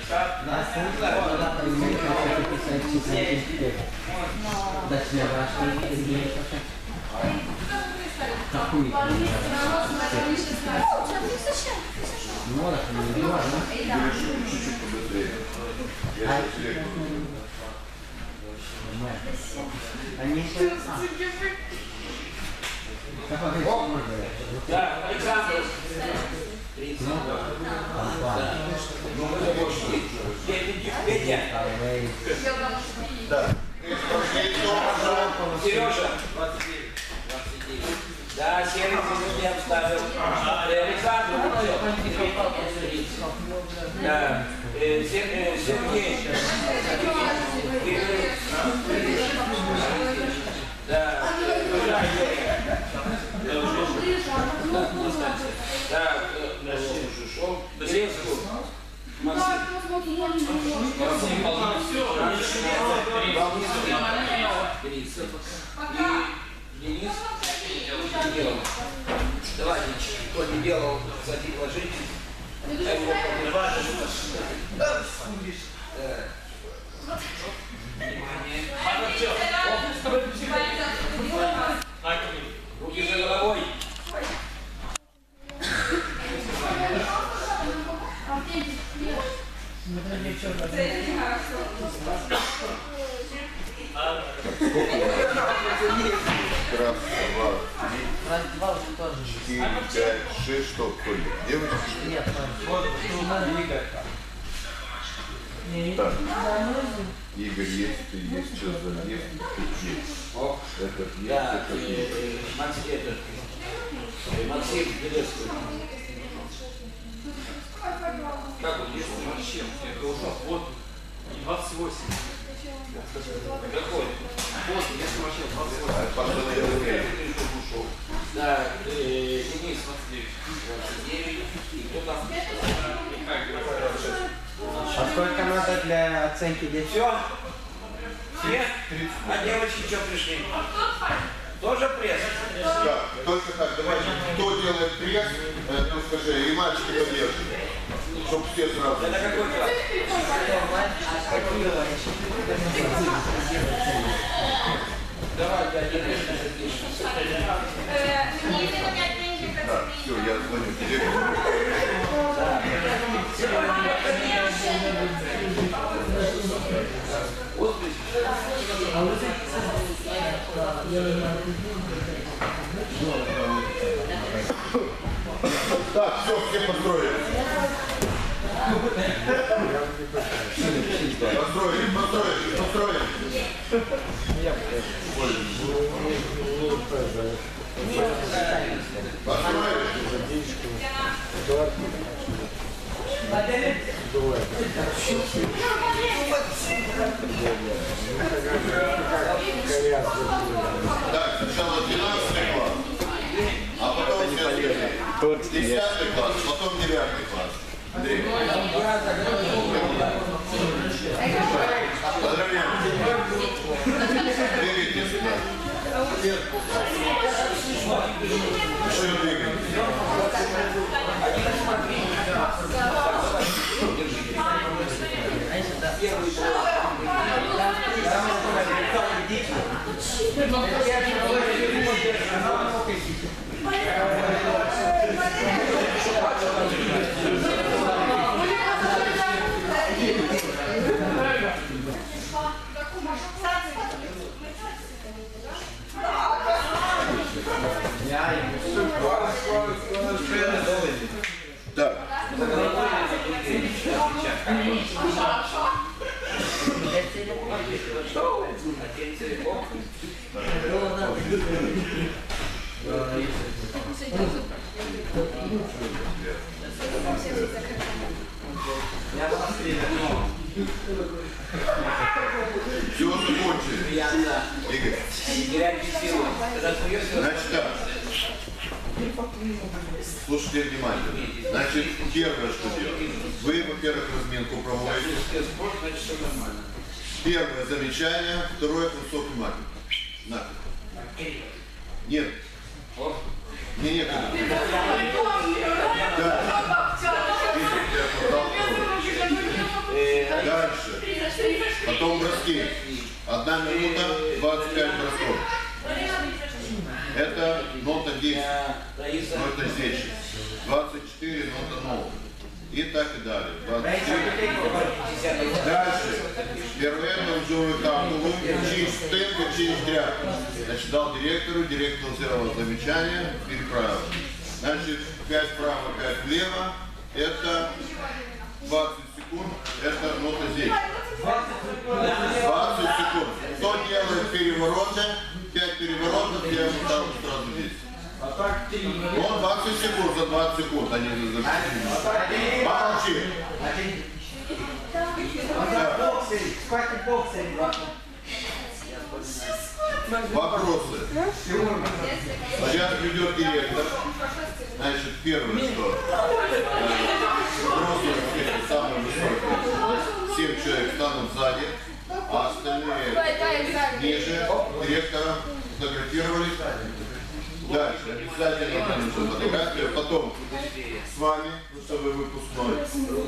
Чуть-чуть побыстрее. Я да, Александр. Да. Сережа. 29. Да, серый не обставил. Александр. Да. Сергей. Да. Так, Леску. Денис. Давайте, кто не делал, кстати, ложитесь. Руки за головой. Раз, два, три, 4, 5, 6 штук. Девочки? Нет, так. Игорь есть, ты есть, что за есть, этот есть, Да, этот есть. Максим, приветствую. Как он есть? Вообще, это уже вот 28. Какой? Вот, если вообще 28. Пошел я быстрее. Да, Денис 29. И кто там? А сколько надо для оценки детей? Все? Все? А девочки что пришли? Тоже пресс? Так, только так, давайте, кто делает пресс, ну скажи, и мальчики поддержат, чтобы все сразу. Это какой класс? Давайте один. Да, все, я звоню директору. Так, все построили. Построили. Так, сначала 12 класс, а потом 10 класс, потом 9 класс. Андрей. Поздравляем. Двигайте сюда. Еще двигайте. Так. Все закончили. Игорь. Значит так. Слушайте внимательно. Значит, первое, что делать. Вы, во-первых, разминку проводите. Первое замечание, второе кусок нафиг. Нет. Не некогда. Да. Дальше. Потом броски. 1 минута, 25 бросков. Это нота 10, нота 10. 24, нота 0. И так и далее. 24. Дальше. Первенно взял карту, через стенку, через тряпку. Значит, дал директору, директор сделал замечание, переправил. Значит, 5 вправо, 5 влево. Это 20 секунд. Это нота 10. 20 секунд. Кто делает перевороты? 5 переворотов, я ему ставлю сразу 10. Он 20 секунд, за 20 секунд, они за Помолчи. Вопросы. Сейчас придет директор. Значит, первое, что взрослые, самые высокие, 7 человек станут сзади, а остальные ниже директора фотографировались. Дальше обязательно нужно фотографию, потом с вами, ну, чтобы выпускной.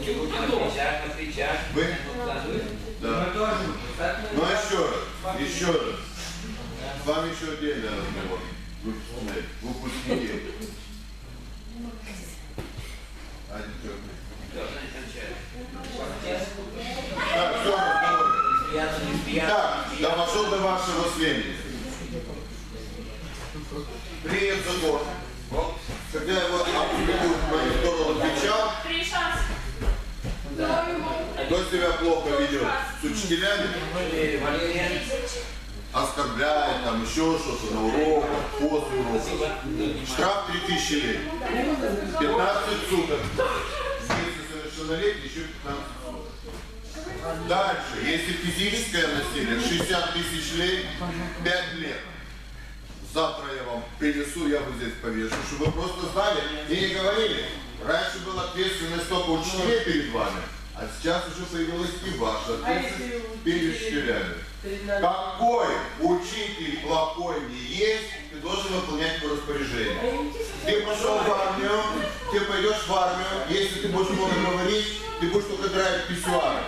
Вы? Да. Ну еще раз. С вами еще отдельно разговор. Выпускники. Так, все, разговор. Так, дошел до вашего сведения. Принят закон. Когда его в мою сторону кричал, кто себя плохо ведет с учителями, оскорбляет, там еще что-то на уроках, после уроков. Штраф 3000 лет. 15 суток. Если совершеннолетний, еще 15 суток. Дальше, если физическое насилие, 60 000 лет, 5 лет. Завтра я вам принесу, я вот здесь повешу, чтобы вы просто знали и не говорили. Раньше была ответственность только учителей перед вами, а сейчас уже появилась и ваша ответственность перед учителями. Какой учитель плохой не есть, ты должен выполнять его распоряжение. Ты пошел в армию, ты пойдешь в армию, если ты будешь много говорить, ты будешь только драть писсуары.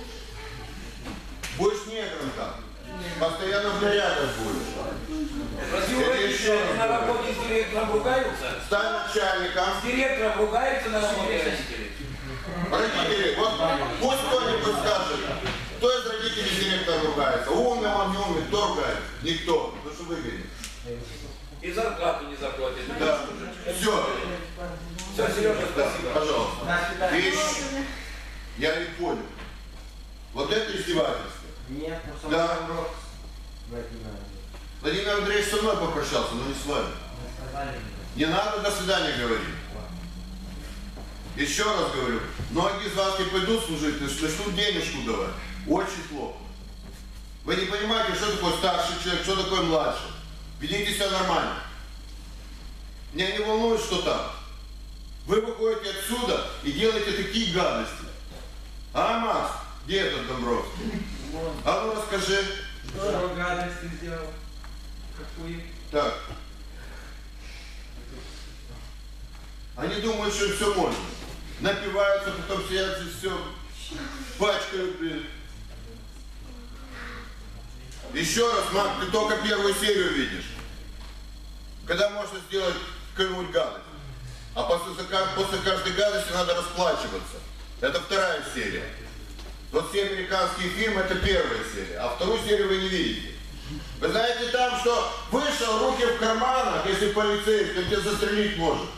Будешь негром там. Постоянно в нарядах будешь. Разве на работе с директором ругаются? Стань начальником. С директором ругаются на работе родители? Родители, вот пусть кто-нибудь скажет, кто из родителей с директором ругается? Умный он, не умный, кто ругается? Никто, потому что выгоден. И зарплату не заплатят. Да. Все. Все, Сережа, спасибо. Пожалуйста. Вещь. Я не понял. Вот это издевательство. Нет, ну да. урок. Владимир Андреевич со мной попрощался, но не с вами. Не надо до свидания говорить. Еще раз говорю, многие из вас не пойдут служить, начнут денежку давать. Очень плохо. Вы не понимаете, что такое старший человек, что такое младший. Ведите себя нормально. Меня не волнует, что там. Вы выходите отсюда и делаете такие гадости. А, Макс, где этот Домбровский? А ну расскажи. Что гадость ты сделал? Какую? Так. Они думают, что все можно. Напиваются, потом сидят и все пачкают, блин. Еще раз, Мак, ты только первую серию видишь. Когда можно сделать какую-нибудь гадость. А после каждой гадости надо расплачиваться. Это вторая серия. Вот все американские фильмы, это первая серия, а вторую серию вы не видите. Вы знаете там, что вышел, руки в карманах, если полицейский, он тебя застрелить может.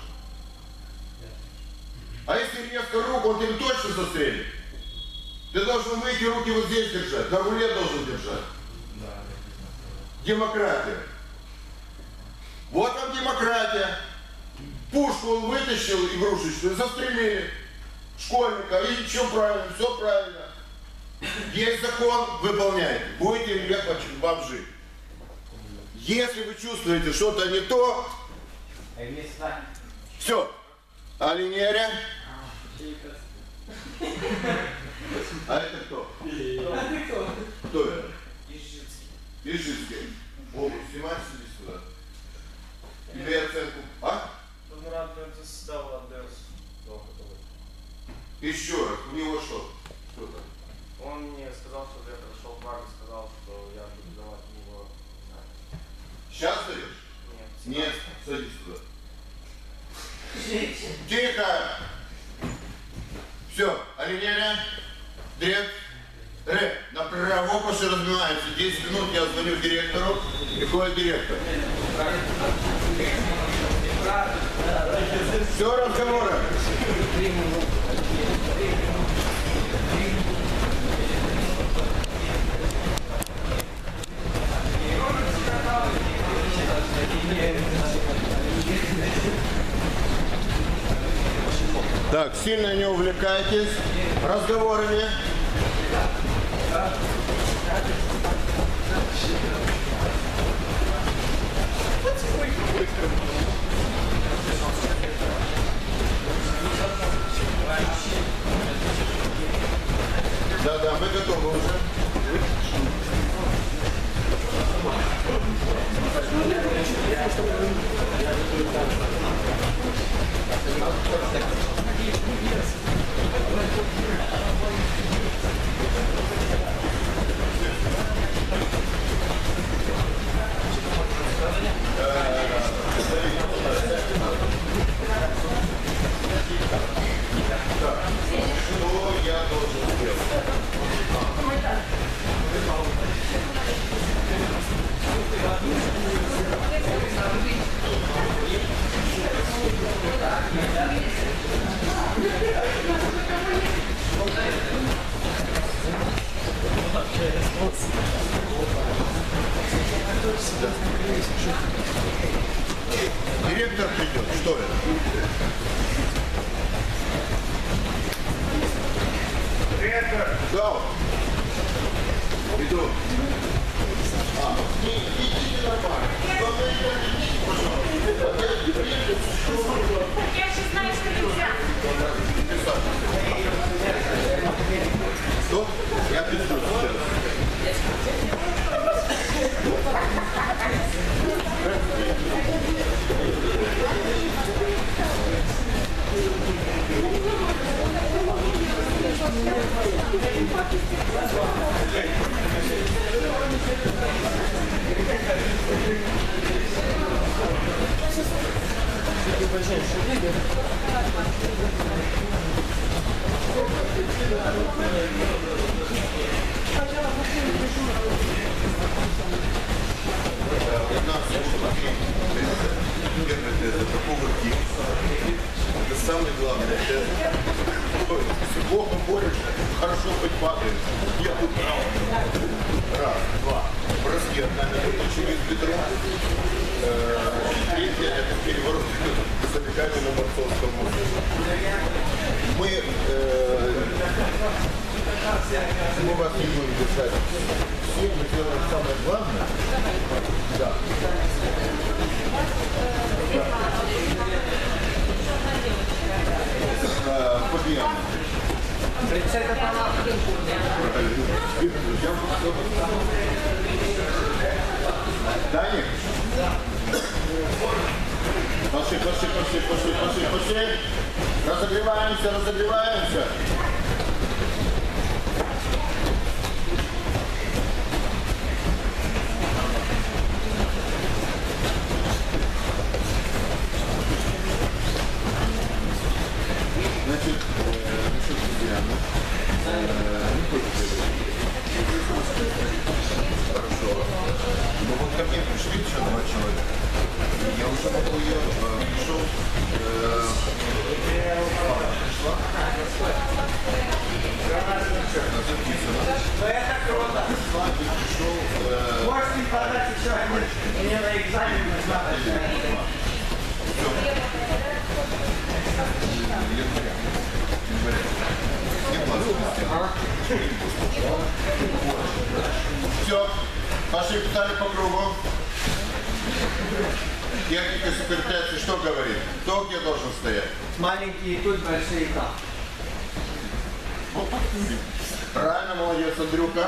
А если резко руку, он тебя точно застрелит. Ты должен выйти, руки вот здесь держать, на руле должен держать. Демократия. Вот вам демократия. Пушку он вытащил игрушечную, застрелили школьника, и все правильно, все правильно. Есть закон, выполняйте. Будете или нет бомжи. Если вы чувствуете что-то не то, все. Алинеря. А это кто? Кто это? Ижицкий. Обувь снимать сюда. Тебе оценку. А? Еще раз. У него что? Что там? Он сказал, что я пришел к вам и сказал, что я буду давать ему... Сейчас даешь? Нет. Нет, садись туда. Тихо! Все, оленяля, дред, направо пошли разбиваемся. 10 минут я звоню директору, приходит директор. Все, разговоры. Так, сильно не увлекайтесь разговорами. Да, мы готовы уже. Что я должен сделать? Директор придет, что это? Директор! Да. Иду. Идите нормально. Я же знаю, что нельзя. Что? Я пишу сейчас. Это самый главный тест. Если плохо борешься, хорошо хоть падаешь. Я тут прав. Раз, два. Броски одна минута через бедро. Третье — это переворот забегания на борцовском мозге. Мы вас не будем держать. Все мы делаем самое главное. Да. Подъем. Даник? Пошли. Разогреваемся. Значит, насчет Дианы. Хорошо. Но вот ко мне пришли еще 2 человека. Я уже могу ее пришел. Пришла. Она записана. Это круто. Пришла и пришел. Можете подать еще один. Мне на экзамен нужна. Все, пошли питали по кругу. Техника суперпляции что говорит? Кто где должен стоять? Маленькие тут, большие там. Правильно, молодец, Андрюха.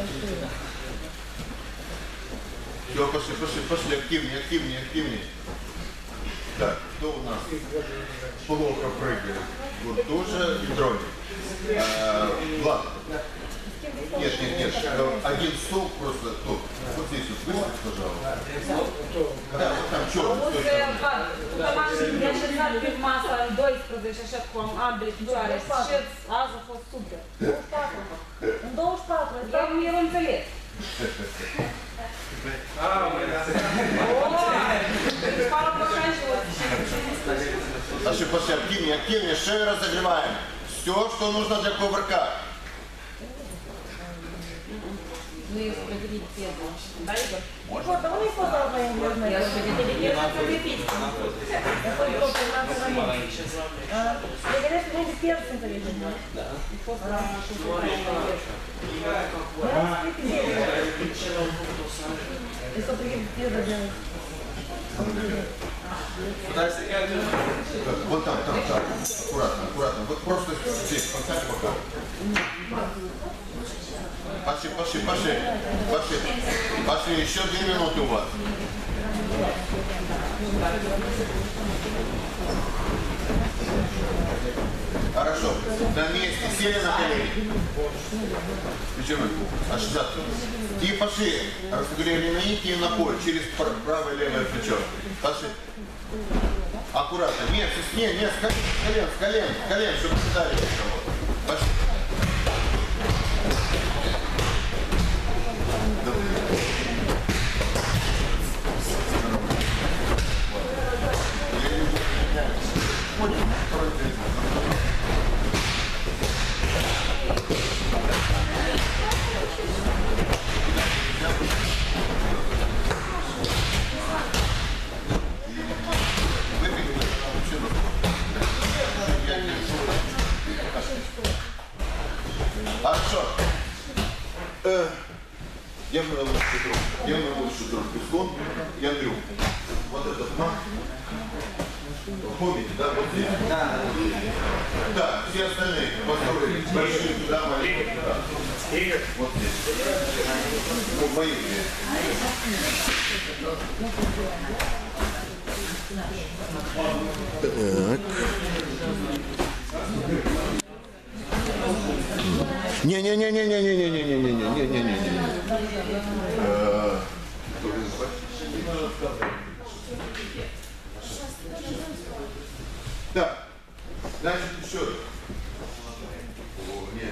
Все, пошли, активнее. Так, кто у нас плохо прыгает? Вот тоже и Дроник. Влад. Нет, один стол просто тут. Вот здесь вот выставь, пожалуйста. Да, вот там черный. Я ще знаю півмаса 12, așa cum ambele picioare și azi a fost super. 24, dar eu înțeles. Пошли, активнее, шею разогреваем. Все, что нужно для кувырка. Ну и распределить пену. Да, Игорь? Вот, давай не подал на инглизный. Я распределить пену, закрепить. Какой год 15 момент? Я говорю, что люди перцем заведены. Да. И после шутки. И что приедет пену делать? Вот там. Аккуратно. Вот просто здесь, поставь пока. Пошли, еще 2 минуты у вас. Хорошо, на месте, сели на колени. Почему? Аж завтра. И пошли, разогрели на нити и на пол, через правое и левое плечо. Пошли. Аккуратно. Нет, с колен, чтобы не дали никого. Пошли. Хорошо. Я бы лучше друг песком и Андрюх. Вот этот маг. Помните, да, вот здесь? Да, все остальные построили большие, да, маленькие, да. Вот здесь. Ну, мои. Так. Не-не-не-не-не-не-не-не-не-не-не-не-не-не. Так, значит, еще раз. О, нет.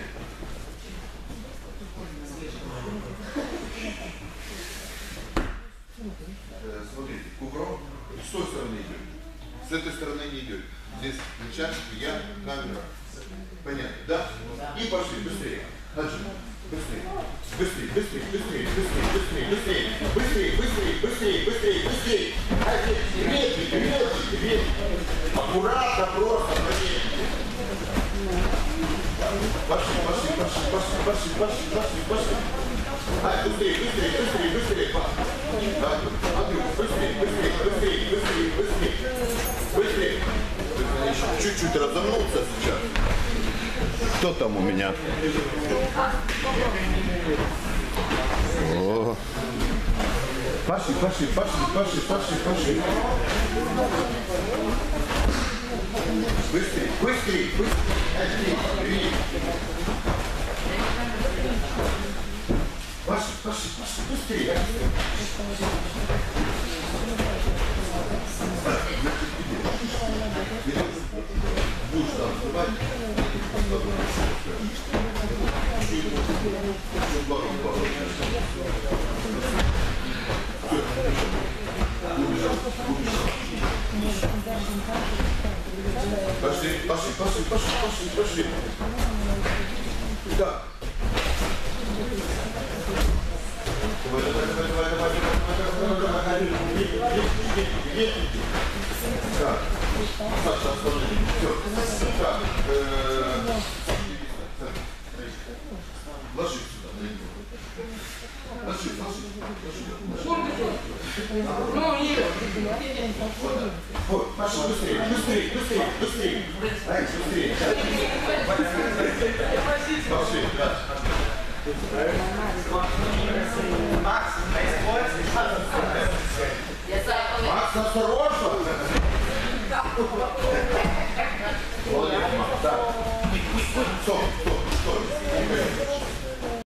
Смотрите, кувырок с той стороны идет, с этой стороны не идет. Здесь начальник, я, камера. Понятно, да? И пошли, быстрее. Дальше. Быстрее. Ветки. Аккуратно просто. Пошли. Быстрее. Быстрее. Чуть-чуть разомнулся сейчас. Кто там у меня? О. Пошли. Быстрее. Пошли, быстрее. Будешь там снимать? Пошли. Да. Так. Саша, останови. Все. Так. Ложись сюда. Ложись. Пошли быстрее. Пошли, да. Макс, осторожно! Молодец, Макс, да. Стоп.